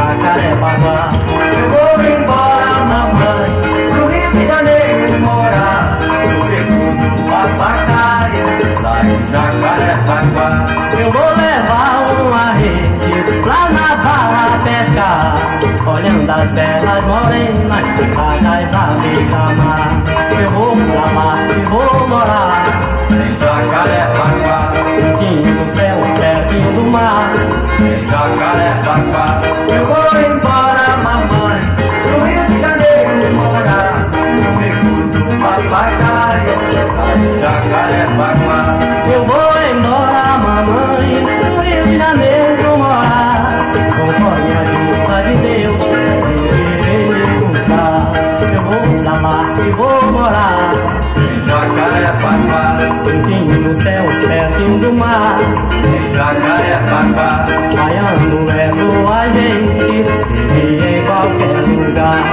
Jacarepaguá. Eu vou embora, mamãe, pro Rio de Janeiro morar, no beco do papagaio, lá em Jacarepaguá. Eu vou levar uma rede lá na barra pescar, olhando as belas morenas, secadas à beira-mar. Eu vou pra mar e vou morar em Jacarepaguá, juntinho do céu, pertinho do mar, em Jacarepaguá. Eu vou embora, mamãe, pro Rio de Janeiro morar, no beco do papagaio, lá em Jacarepaguá. Eu vou embora, mamãe, pro Rio de Janeiro morar, conforme a ajuda de Deus, eu gostar. Eu vou pra mar e vou morar em Jacarepaguá, juntinho no céu, pertinho do mar, em Jacarepaguá. Baiano leva a gente e em qualquer lugar.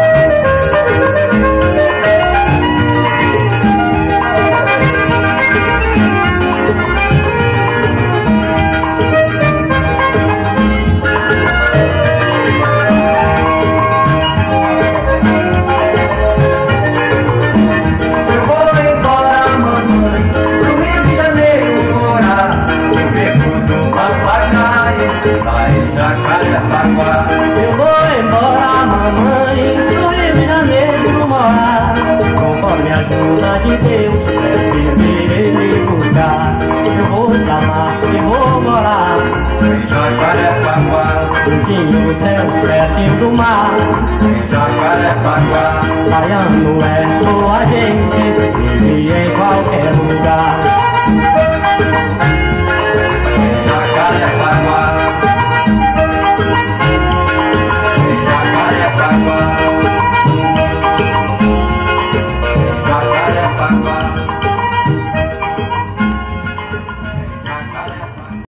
Jacarepaguá. Eu vou embora, mamãe, pro Rio de Janeiro morar, conforme a ajuda de Deus, irei me buscar. Eu vou pra mar e vou morar Em Jacarepaguá, juntinho do céu, pertinho do mar, em Jacarepaguá. Baiano é